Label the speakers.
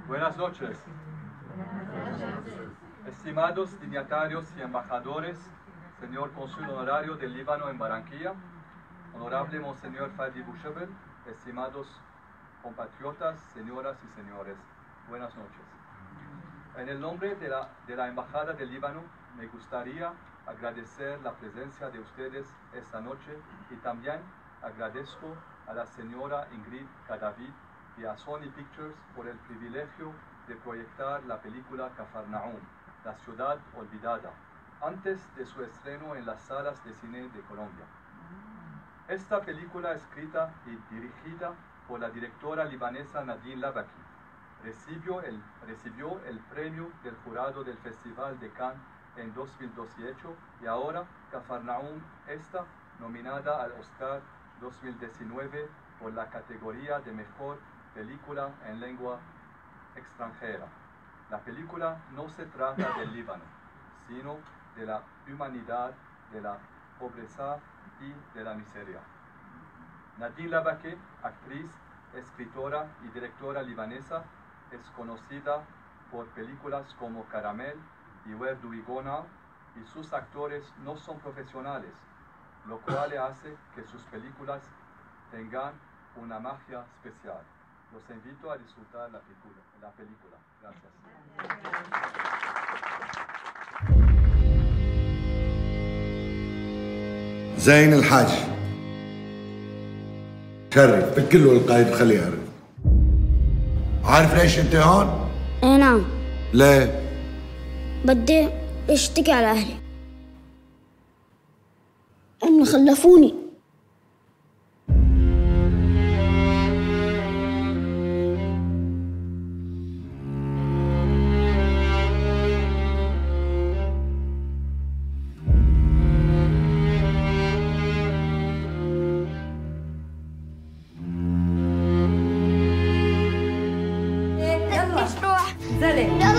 Speaker 1: Buenas noches. Estimados dignatarios y embajadores, señor cónsul honorario del Líbano en Barranquilla, honorable Monseñor Fadi Bouchebel, estimados compatriotas, señoras y señores, buenas noches. En el nombre de la Embajada del Líbano, me gustaría agradecer la presencia de ustedes esta noche y también agradezco a la señora Ingrid Cadavid y a Sony Pictures por el privilegio de proyectar la película Cafarnaum, la ciudad olvidada, antes de su estreno en las salas de cine de Colombia. Esta película, escrita y dirigida por la directora libanesa Nadine Labaki, recibió el premio del jurado del Festival de Cannes en 2018 y ahora Cafarnaum está nominada al Oscar 2019 por la categoría de Mejor Película en Lengua Extranjera. La película no se trata del Líbano, sino de la humanidad, de la pobreza y de la miseria. Nadine Labaki, actriz, escritora y directora libanesa, es conocida por películas como Caramel y Where Do We Go Now, y sus actores no son profesionales, lo cual hace que sus películas tengan una magia especial. Los invito a disfrutar la película. Gracias.
Speaker 2: زين الحاج شرف الكل والقايد خليه يعرف. عارف ليش انت هون؟
Speaker 3: اي نعم.
Speaker 2: ليه؟
Speaker 3: بدي اشتكي على اهلي انه خلفوني.
Speaker 4: زلق